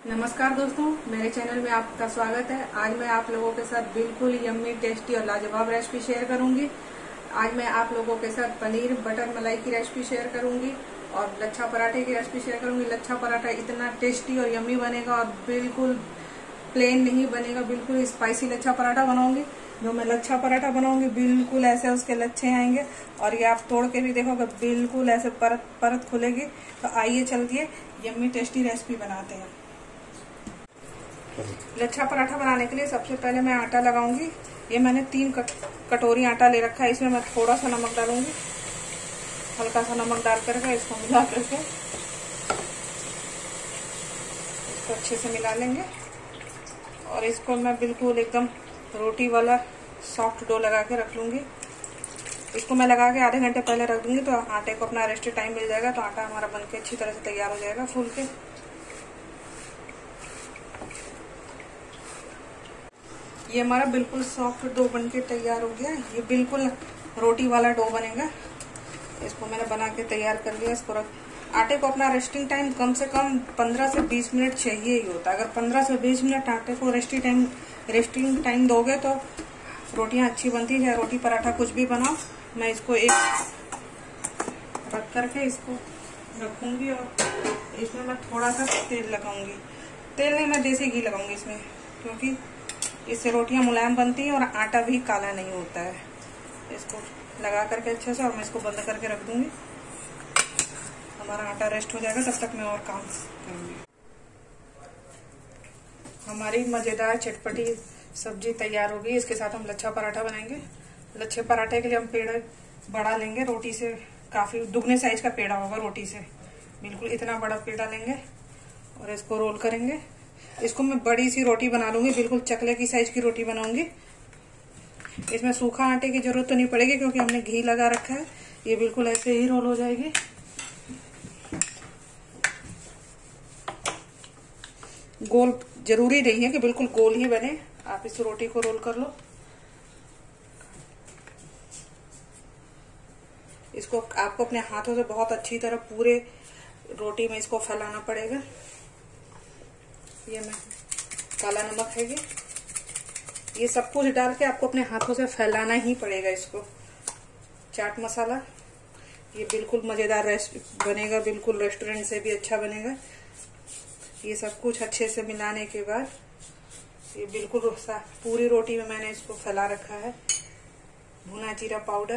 नमस्कार दोस्तों, मेरे चैनल में आपका स्वागत है। आज मैं आप लोगों के साथ बिल्कुल यम्मी, टेस्टी और लाजवाब रेसिपी शेयर करूंगी। आज मैं आप लोगों के साथ पनीर बटर मलाई की रेसिपी शेयर करूंगी और लच्छा पराठे की रेसिपी शेयर करूंगी। लच्छा पराठा इतना टेस्टी और यम्मी बनेगा और बिल्कुल प्लेन नहीं बनेगा, बिल्कुल स्पाइसी लच्छा पराठा बनाऊंगी। जो मैं लच्छा पराठा बनाऊंगी बिल्कुल ऐसे उसके लच्छे आएंगे और ये आप तोड़ के भी देखोगे बिल्कुल ऐसे परत परत खुलेगी। तो आइए चलते यम्मी टेस्टी रेसिपी बनाते हैं। लच्छा पराठा बनाने के लिए सबसे पहले मैं आटा लगाऊंगी। ये मैंने 3 कटोरी आटा ले रखा है। इसमें मैं थोड़ा सा नमक डालूंगी, हल्का सा नमक डाल करके इसको मिला करके इसको अच्छे से मिला लेंगे और इसको मैं बिल्कुल एकदम रोटी वाला सॉफ्ट डो लगा के रख लूंगी। इसको मैं लगा के आधे घंटे पहले रख दूंगी तो आटे को अपना रेस्ट टाइम मिल जाएगा, तो आटा हमारा बन के अच्छी तरह से तैयार हो जाएगा फूल के। ये हमारा बिल्कुल सॉफ्ट डो बन के तैयार हो गया। ये बिल्कुल रोटी वाला डो बनेगा। इसको मैंने बना के तैयार कर लिया। इसको आटे को अपना रेस्टिंग टाइम कम से कम 15 से 20 मिनट चाहिए ही होता है। अगर 15 से 20 मिनट आटे को रेस्टिंग टाइम दोगे तो रोटियां अच्छी बनती है। रोटी पराठा कुछ भी बनाओ। मैं इसको एक रख करके इसको रखूंगी और इसमें मैं थोड़ा सा तेल लगाऊंगी। तेल नहीं, मैं देसी घी लगाऊंगी इसमें, क्योंकि इससे रोटियां मुलायम बनती हैं और आटा भी काला नहीं होता है। इसको लगा करके अच्छे से और मैं इसको बंद करके रख दूंगी। हमारा आटा रेस्ट हो जाएगा, तब तक मैं और काम करूंगी। हमारी मजेदार चटपटी सब्जी तैयार होगी। इसके साथ हम लच्छा पराठा बनाएंगे। लच्छे पराठे के लिए हम पेड़ा बड़ा लेंगे, रोटी से काफी दुगने साइज का पेड़ा होगा रोटी से, बिल्कुल इतना बड़ा पेड़ा लेंगे और इसको रोल करेंगे। इसको मैं बड़ी सी रोटी बना लूंगी, बिल्कुल चकले की साइज की रोटी बनाऊंगी। इसमें सूखा आटे की जरूरत तो नहीं पड़ेगी क्योंकि हमने घी लगा रखा है। ये बिल्कुल ऐसे ही रोल हो जाएगी। गोल जरूरी नहीं है कि बिल्कुल गोल ही बने, आप इस रोटी को रोल कर लो। इसको आपको अपने हाथों से बहुत अच्छी तरह पूरे रोटी में इसको फैलाना पड़ेगा। ये मैं काला नमक है, ये सब कुछ डाल के आपको अपने हाथों से फैलाना ही पड़ेगा। इसको चाट मसाला, ये बिल्कुल मजेदार बनेगा, बिल्कुल रेस्टोरेंट से भी अच्छा बनेगा। ये सब कुछ अच्छे से मिलाने के बाद ये बिल्कुल पूरी रोटी में मैंने इसको फैला रखा है। भुना जीरा पाउडर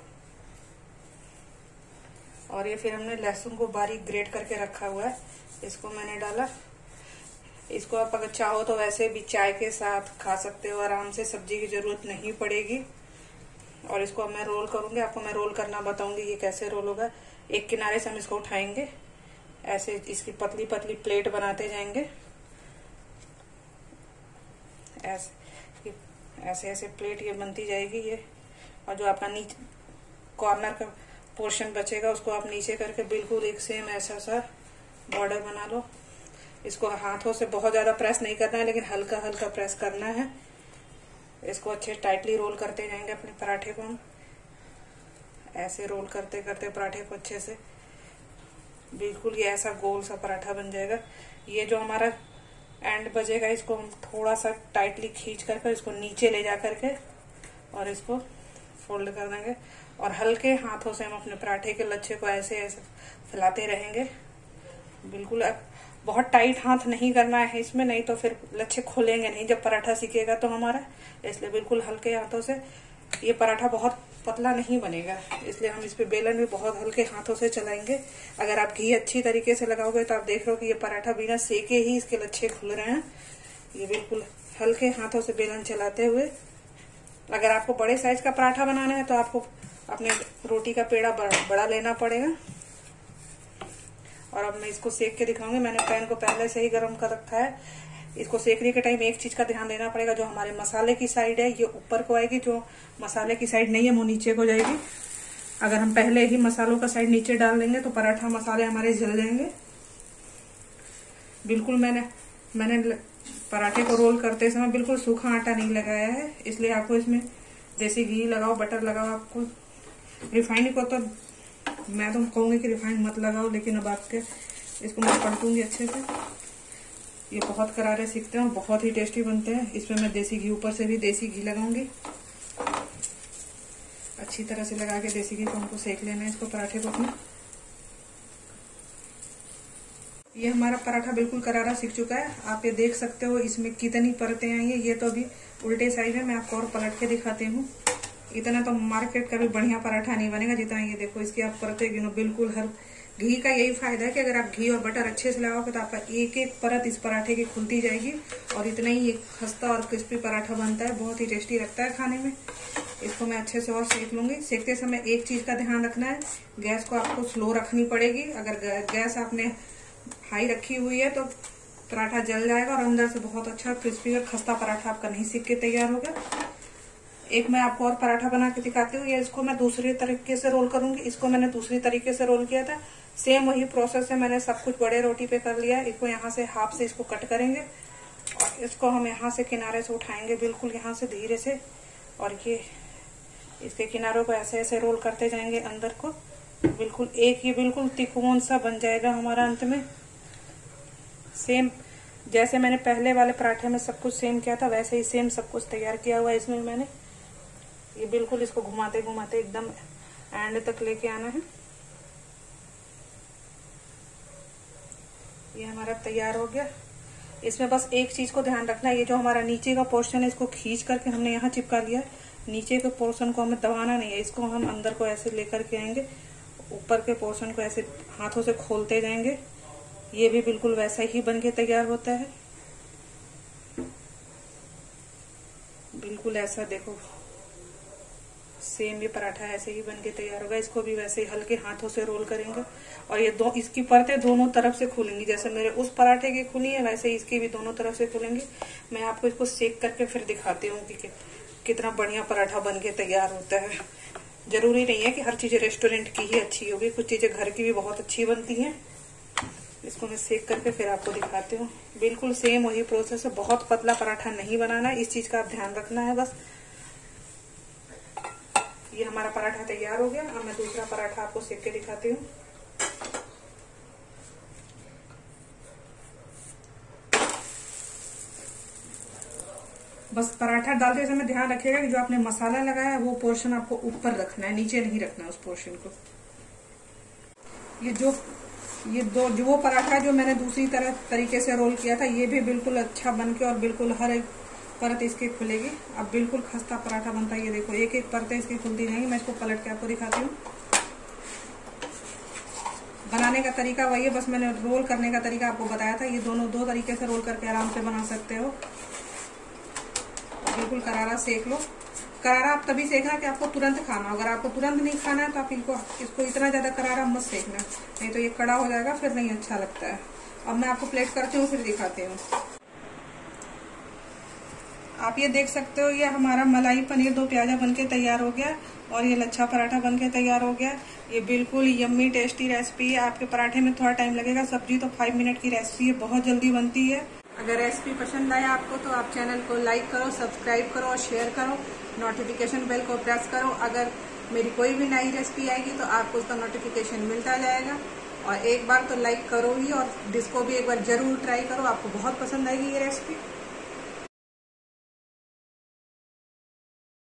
और ये फिर हमने लहसुन को बारीक ग्रेट करके रखा हुआ है, इसको मैंने डाला। इसको आप अगर चाहो तो वैसे भी चाय के साथ खा सकते हो आराम से, सब्जी की जरूरत नहीं पड़ेगी। और इसको मैं रोल करूंगी, आपको मैं रोल करना बताऊंगी ये कैसे रोल होगा। एक किनारे से हम इसको उठाएंगे, ऐसे इसकी पतली पतली प्लेट बनाते जाएंगे। ऐसे ऐसे प्लेट ये बनती जाएगी ये। और जो आपका नीचे कॉर्नर का पोर्शन बचेगा उसको आप नीचे करके बिल्कुल एक सेम ऐसा सा बॉर्डर बना लो। इसको हाथों से बहुत ज्यादा प्रेस नहीं करना है, लेकिन हल्का हल्का प्रेस करना है। इसको अच्छे टाइटली रोल करते जाएंगे अपने पराठे को। हम ऐसे रोल करते करते पराठे को अच्छे से बिल्कुल ये ऐसा गोल सा पराठा बन जाएगा। ये जो हमारा एंड बचेगा इसको हम थोड़ा सा टाइटली खींच करके इसको नीचे ले जा करके और इसको फोल्ड कर देंगे और हल्के हाथों से हम अपने पराठे के लच्छे को ऐसे ऐसे फैलाते रहेंगे। बिल्कुल बहुत टाइट हाथ नहीं करना है इसमें, नहीं तो फिर लच्छे खुलेंगे नहीं जब पराठा सीखेगा तो हमारा। इसलिए बिल्कुल हल्के हाथों से, ये पराठा बहुत पतला नहीं बनेगा, इसलिए हम इस पे बेलन भी बहुत हल्के हाथों से चलाएंगे। अगर आप घी अच्छी तरीके से लगाओगे तो आप देख रहे हो कि ये पराठा बिना सेके ही इसके लच्छे खुल रहे हैं। ये बिल्कुल हल्के हाथों से बेलन चलाते हुए। अगर आपको बड़े साइज का पराठा बनाना है तो आपको अपने रोटी का पेड़ा बड़ा लेना पड़ेगा। और अब मैं इसको सेक के दिखाऊंगी। मैंने पैन को पहले से ही गर्म कर रखा है। इसको सेकने के टाइम एक चीज का ध्यान देना पड़ेगा, जो हमारे मसाले की साइड है ये ऊपर को आएगी, जो मसाले की साइड नहीं है वो नीचे को जाएगी। अगर हम पहले ही मसालों का साइड नीचे डाल देंगे तो पराठा मसाले हमारे जल जाएंगे। बिल्कुल मैंने पराठे को रोल करते समय बिल्कुल सूखा आटा नहीं लगाया है, इसलिए आपको इसमें देसी घी लगाओ, बटर लगाओ। आपको रिफाइंड को तो मैं तो कहूंगी कि रिफाइंड मत लगाओ, लेकिन अब आपके इसको मैं पलटूंगी अच्छे से। ये बहुत करारे सीखते हैं और बहुत ही टेस्टी बनते हैं। इसमें मैं देसी घी, ऊपर से भी देसी घी लगाऊंगी। अच्छी तरह से लगा के देसी घी को हमको सेक लेना है इसको, पराठे को अपने। ये हमारा पराठा बिल्कुल करारा सीख चुका है। आप ये देख सकते हो इसमें कितनी परतें आई हैं। ये तो अभी उल्टे साइड है, मैं आपको और पलट के दिखाती हूँ। इतना तो मार्केट का भी बढ़िया पराठा नहीं बनेगा जितना ये देखो इसकी आप परतें गिनो। बिल्कुल हर घी का यही फायदा है कि अगर आप घी और बटर अच्छे से लगाओगे तो आपका एक एक परत इस पराठे की खुलती जाएगी और इतना ही एक खस्ता और क्रिस्पी पराठा बनता है। बहुत ही टेस्टी लगता है खाने में। इसको मैं अच्छे से और सेक लूंगी। सेकते समय एक चीज का ध्यान रखना है, गैस को आपको स्लो रखनी पड़ेगी। अगर गैस आपने हाई रखी हुई है तो पराठा जल जाएगा और अंदर से बहुत अच्छा क्रिस्पी और खस्ता पराठा आपका नहीं सीख के तैयार होगा। एक मैं आपको और पराठा बना के दिखाती हूँ। ये इसको मैं दूसरे तरीके से रोल करूंगी। इसको मैंने दूसरी तरीके से रोल किया था। सेम वही प्रोसेस है, मैंने सब कुछ बड़े रोटी पे कर लिया है। इसको यहाँ से हाफ से इसको कट करेंगे और इसको हम यहाँ से किनारे से उठाएंगे, बिल्कुल यहाँ से धीरे से, और ये इसके किनारों को ऐसे ऐसे रोल करते जाएंगे अंदर को। बिल्कुल एक ये बिल्कुल तिकोन सा बन जाएगा हमारा अंत में। सेम जैसे मैंने पहले वाले पराठे में सब कुछ सेम किया था वैसे ही सेम सब कुछ तैयार किया हुआ है इसमें मैंने। ये बिल्कुल इसको घुमाते घुमाते एकदम एंड तक लेके आना है। ये हमारा तैयार हो गया। इसमें बस एक चीज को ध्यान रखना है, ये जो हमारा नीचे का पोर्शन है इसको खींच करके हमने यहाँ चिपका लिया है। नीचे के पोर्शन को हमें दबाना नहीं है, इसको हम अंदर को ऐसे लेकर के आएंगे। ऊपर के पोर्शन को ऐसे हाथों से खोलते जाएंगे। ये भी बिल्कुल वैसा ही बनके तैयार होता है। बिल्कुल ऐसा देखो, सेम ये पराठा ऐसे ही बनके तैयार होगा। इसको भी वैसे ही हल्के हाथों से रोल करेंगे और ये इसकी परतें दोनों तरफ से खुलेंगी। जैसे मेरे उस पराठे की खुली है वैसे ही इसकी भी दोनों तरफ से खुलेंगी। मैं आपको इसको सेक करके फिर दिखाती हूँ कि कितना बढ़िया पराठा बनके तैयार होता है। जरूरी नहीं है कि हर चीज रेस्टोरेंट की ही अच्छी होगी, कुछ चीजें घर की भी बहुत अच्छी बनती हैं। इसको मैं सेक करके फिर आपको दिखाती हूँ। बिल्कुल सेम वही प्रोसेस है, बहुत पतला पराठा नहीं बनाना है, इस चीज का आप ध्यान रखना है बस। ये हमारा पराठा तैयार हो गया। अब मैं दूसरा पराठा आपको सेक के दिखाती हूँ। बस पराठा डालते समय ध्यान रखिएगा कि जो आपने मसाला लगाया है वो पोर्शन आपको ऊपर रखना है, नीचे नहीं रखना है उस पोर्शन को। ये वो पराठा जो मैंने दूसरी तरीके से रोल किया था ये भी बिल्कुल अच्छा बनके और बिल्कुल हर एक परत इसकी खुलेगी। अब बिल्कुल खस्ता पराठा बनता है। ये देखो एक एक परतें इसकी खुलती जाएंगी। मैं इसको पलट के आपको दिखाती हूँ। बनाने का तरीका वही है, बस मैंने रोल करने का तरीका आपको बताया था। ये दो तरीके से रोल करके आराम से बना सकते हो। बिल्कुल करारा सेक लो। करारा आप तभी सेकना कि आपको तुरंत खाना। अगर आपको तुरंत नहीं खाना है तो आप इसको इतना ज्यादा करारा मत सेकना, नहीं तो ये कड़ा हो जाएगा, फिर नहीं अच्छा लगता है। अब मैं आपको प्लेट करती हूँ फिर दिखाती हूँ। आप ये देख सकते हो ये हमारा मलाई पनीर दो प्याजा बनके तैयार हो गया और ये लच्छा पराठा बनके तैयार हो गया। ये बिल्कुल यम्मी टेस्टी रेसिपी है। आपके पराठे में थोड़ा टाइम लगेगा, सब्जी तो 5 मिनट की रेसिपी है, बहुत जल्दी बनती है। अगर रेसिपी पसंद आया आपको तो आप चैनल को लाइक करो, सब्सक्राइब करो और शेयर करो। नोटिफिकेशन बेल को प्रेस करो। अगर मेरी कोई भी नई रेसिपी आएगी तो आपको उसका नोटिफिकेशन मिलता जाएगा। और एक बार तो लाइक करो ही और डिस्को भी एक बार जरूर ट्राई करो, आपको बहुत पसंद आएगी ये रेसिपी।